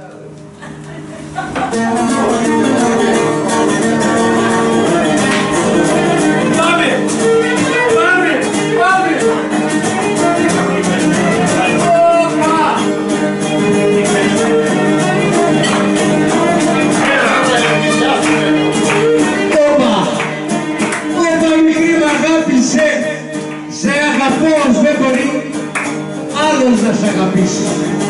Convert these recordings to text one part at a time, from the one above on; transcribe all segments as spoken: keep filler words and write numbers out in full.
Να σε αγαπήσει.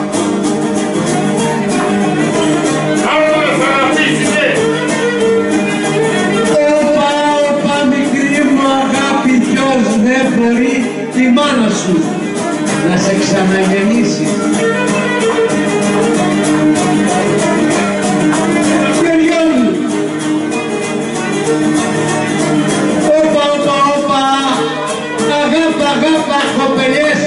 Άλλο να σε αγαπήσει, Όπα, όπα, μικρή μου αγάπη, ποιος δεν μπορεί τη μάνα σου να σε ξαναγεννήσει. Γεωργιό μου. Όπα, όπα, όπα, αγάπα, αγάπα, κοπελιές.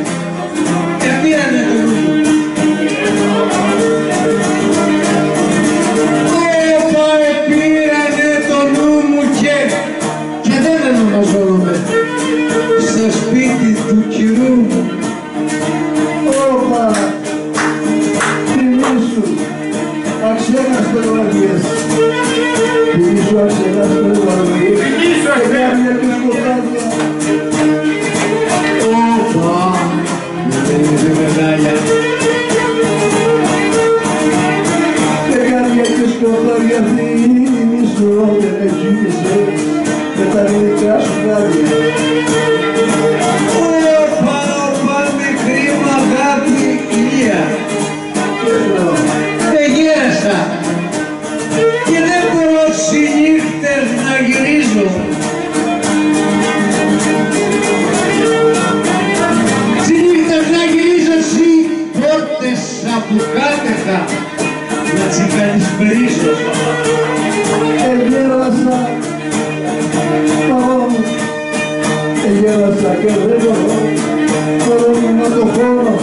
Στο σπίτι του κυρού μου. Όπα, θυμήσου, αξέχαστο βαριές. Θυμήσου, αξέχαστο βαριές. Θυμήσου, αξέχαστο βαριές. Όπα, δεν είναι παιδάλια. Και καρδιά και σκοτάδια θυμήσου, δεν με ξύπνησες με τα ελληνικά σου χάδια. Όπα, όπα, μικρή μου αγάπη, ηλία. Δεν γέρασα και δεν μπορώ στις νύχτες να γυρίζω. Στις νύχτες να γυρίζω εσύ πόρτες από κάτεχα να τσικαλισπερίζω. Εγέρασα, μαμά μου, εγέρασα και δεν μπορώ, μπορώ να το χώρω.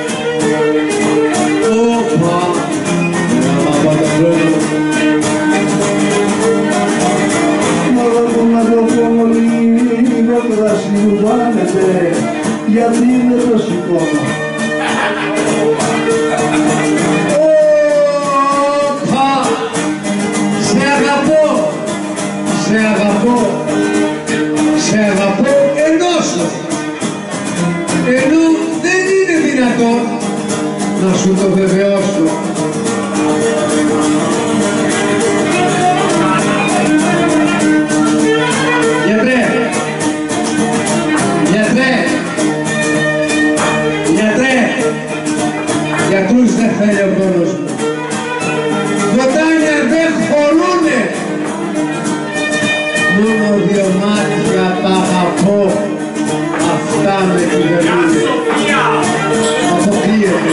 Όπα, να πάω το χρόνο. Μωρό μου να το πω λίγο κρασί μου βάλετε, γιατί δεν το σηκώνω. Όπα, σε αγαπώ, σε αγαπώ, σε αγαπώ ενώσω, ενώ δεν είναι δυνατόν να σου το βεβαιώσω. Γιατρέ, γιατρέ, γιατρέ, γιατρούς δεν θέλει ο χρόνος μου. Βοτάνια δεν χωρούνε, μόνο δύο μάτια τα αγαπώ, αυτά με κυβερνούνε. Αποκλείεται.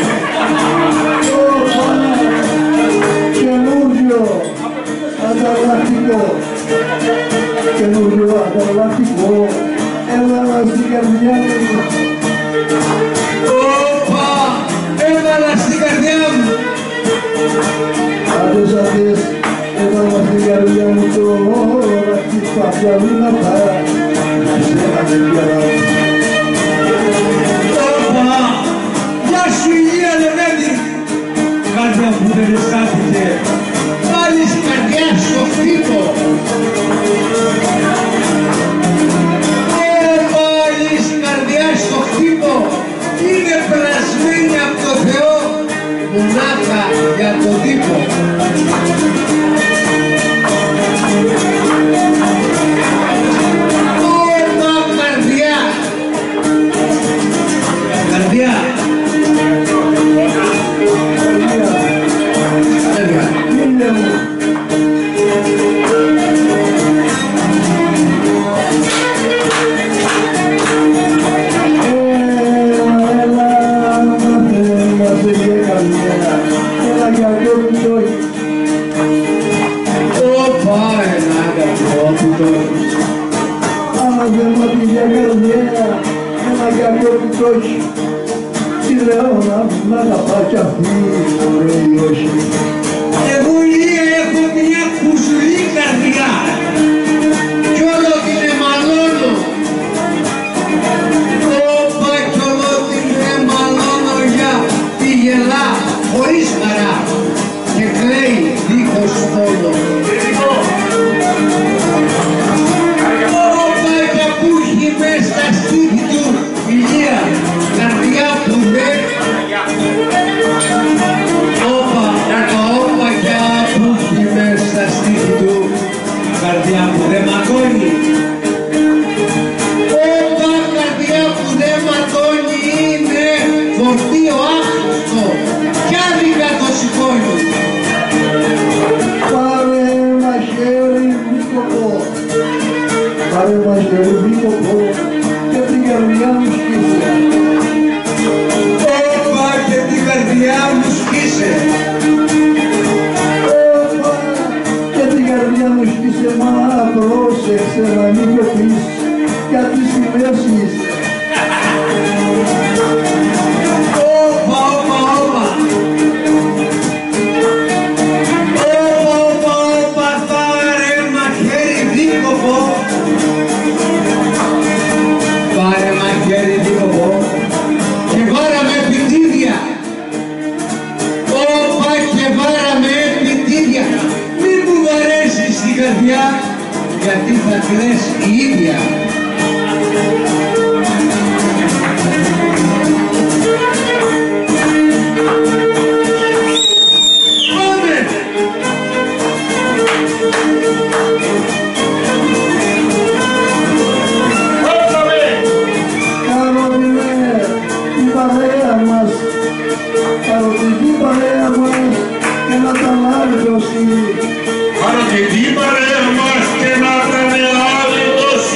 Καινούριο, ανταλλακτικό, καινούριο, ανταλλακτικό, έβαλα στην καρδιά μου. Όπα, έβαλα στην καρδιά μου. Άντες, άντες, έβαλα στην καρδιά μου τώρα, χτυπά πια βήματα, να στέγανε πια. Όπα, γεια σου υγεία Λεβέντη, καρδιά που δεν αισθάνθηκε, βάλεις καρδιά στο χτύπο. Βάλεις καρδιά στο χτύπο, είναι περασμένη από το Θεό, μονάχα για τον τύπο. Όπα, καρδιά, καρδιά. Είναι μου. Άμα δεν μ' απειλιά καρδιά, ένα κακό επιτόχει. Τι λέω να αγαπά κι αυτή, λέει όχι. Εγώ Ηλία έχω μια κουζουλή καρδιά κι όλο την εμαλώνω. Όπα κι όλο την εμαλώνω για τη γελά χωρίς να χαρά και κλαίει δίχως πόνο. Όπα και που έχει μες στα στήθη του ηλία, καρδιά που δεν. Όπα, όπα και που έχει μες στα στήθη του, καρδιά που δεν ματώνει. Όπα, καρδιά που δεν ματώνει είναι φορτίο άχρηστο κι άδικα το σηκώνει. Πάρε μαχαίρι δίκοπο, πάρε μαχαίρι δίκοπο και την καρδιά μου σκίσε. Όπα και την καρδιά μου σκίσε. Όπα και την καρδιά μου σκίσε, μα πρόσεξε να μην το πεις, γιατί στη μέση είσαι. Όπα, όπα, όπα. Όπα, όπα, όπα, πάρε μαχαίρι δίκοπο. Πάρε μαχαίρι δίκοπο και βάρα με πιτίδια. Όπα και βάρα με πιτίδια. Μην μου βαρέσεις την καρδιά, γιατί θα κλαις η ίδια. Πάμε! Καρότινε την παρέα μας, καροτική παρέα μας και να τα λάβει. Πάρω και την παρέα μας και να ήταν άλλη δόση.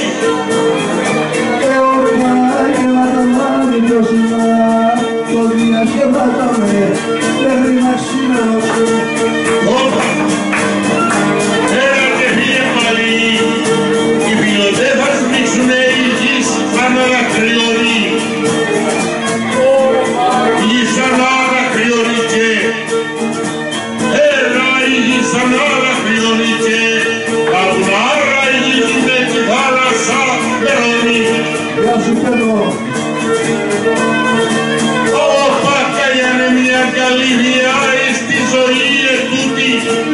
Όπα και να τα λάβει το διασκεδάσαμε μέχρι να ξύνωσε. Όπα, έλα και φύγε πάλι. Οι πιλωτές θα σμίξουνε η γης σαν ανακριώνει. Η γης σαν ανακριώνει και έλα η γης σαν ανακριώνει και τα βουνάρα η γης με τη θάλασσα περώνει. Γεια σου Πέτρο. Όπα καίγανε μια καλή διάρρη στη ζωή ετούτη.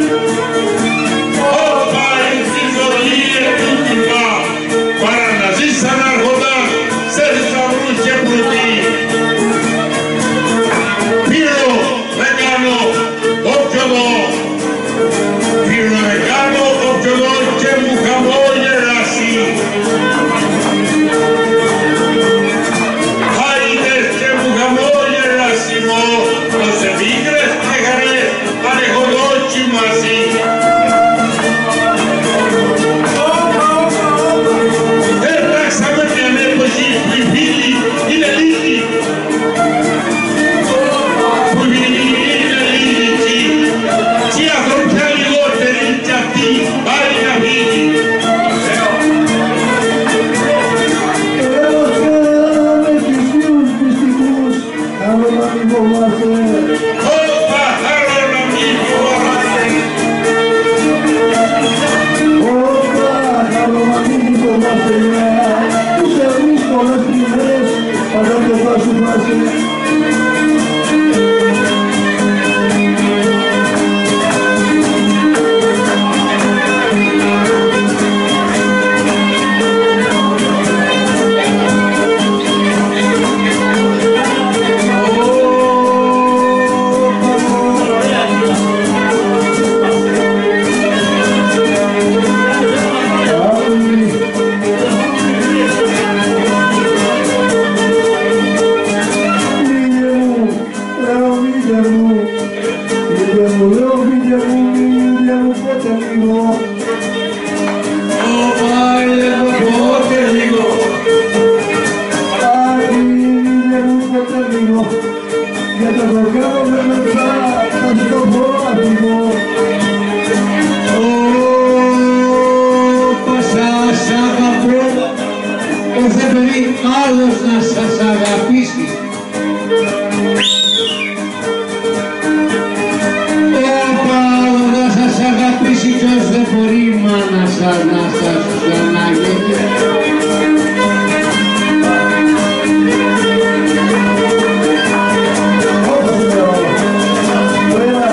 Όπα στη ζωή ετούτη πά. Παρά να ζεις σαν άρχοντα σε θησαυρούς και πλούτη. Πήρω με κάνω όποιο δω. Πήρω με κάνω όποιο δω και μου χαμόγελάσει. Άιδες και μου χαμόγελάσει μου, τόσε πίκρες και χαρές αν έχω δώσει μαζί. Έφταξαμε μια εποχή που οι φίλοι είναι λίγοι. Που οι φίλοι είναι λίγοι και οι ανθρωπιά λιγότεροι κι αυτοί πάλι να φύγει. Έλα με τους φίλους μυστικούς, καλό να μην φοβάσαι. Όπα, θέλω να μην φοβάσαι. Όπα, καλό να μην φοβάσαι. Τους εμείς πολλές στιγμές, πάντα και θα σου φάσαι. Άλλος να σας αγαπήσει. Όπα, άλλο να σας αγαπήσει κι ως δεν μπορεί η μάνα σας να σας ξαναγεννήσει. Ωραία,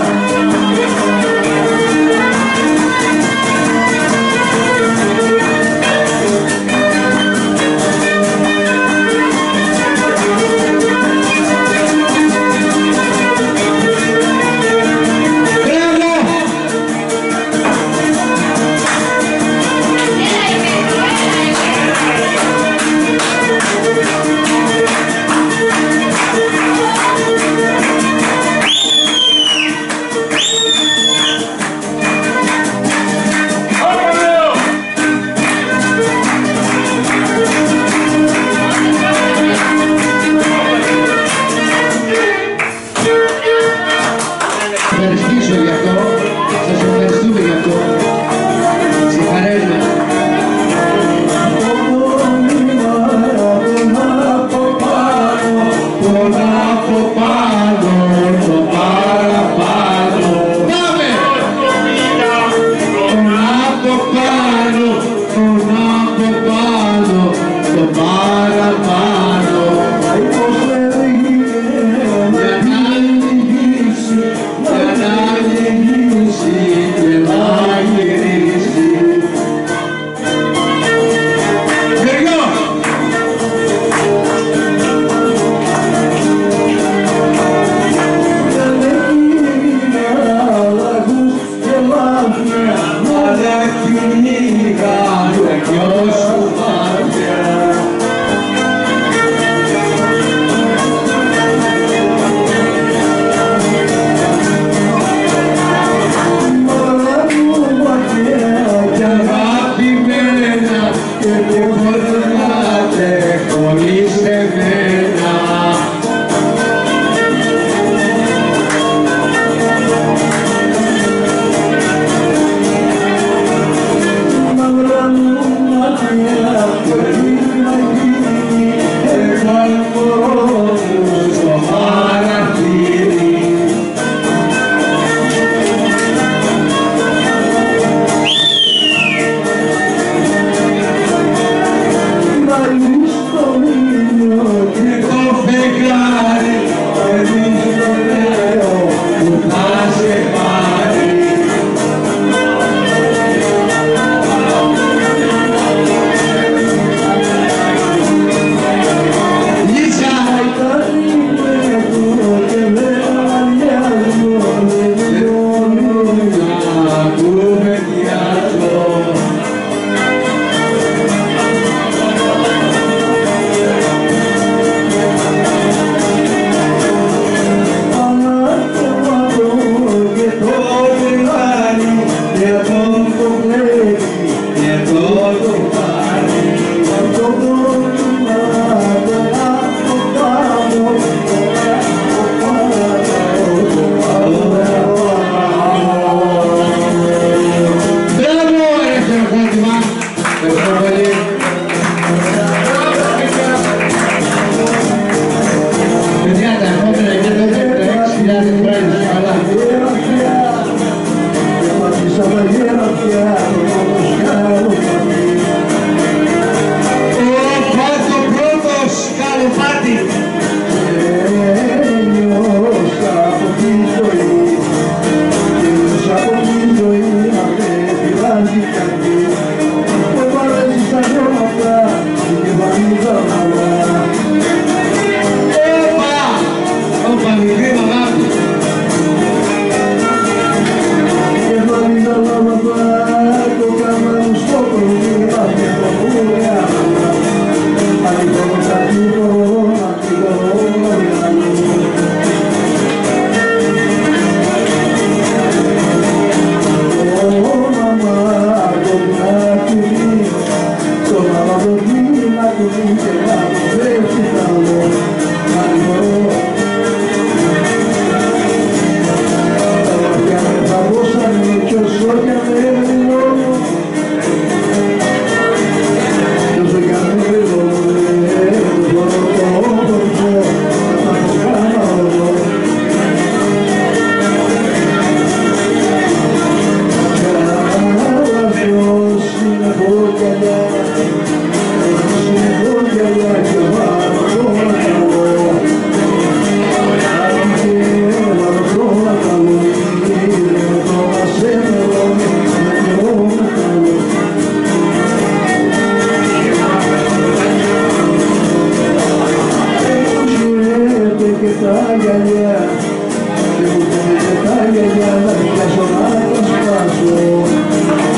και τα γυαλιά και μου πήρε τα γυαλιά να πιάσω να τα σπάσω.